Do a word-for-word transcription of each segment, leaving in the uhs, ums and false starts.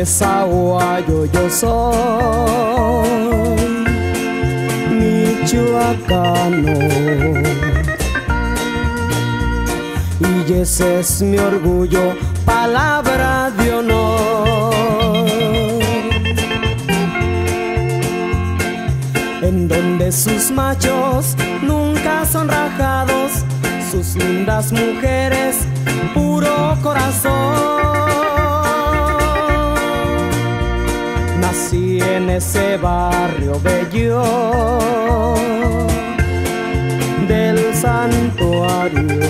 de Sahuayo yo soy michoacano, y ese es mi orgullo, palabra de honor, en donde sus machos nunca son rajados, sus lindas mujeres, puro corazón. Nací en ese barrio bello del santuario,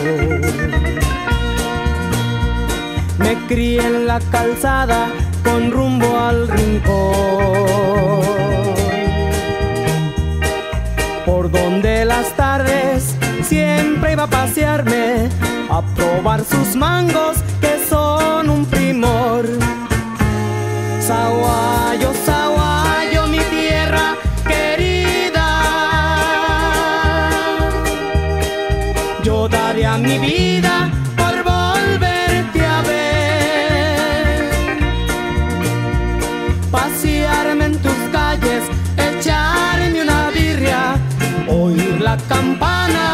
me crié en la calzada con rumbo al rincón, por donde las tardes siempre iba a pasearme, a probar sus mangos que son un primor. Sahuayo, Sahuayo, mi tierra querida, yo daría mi vida por volverte a ver, pasearme en tus calles, echarme una birria, oír la campana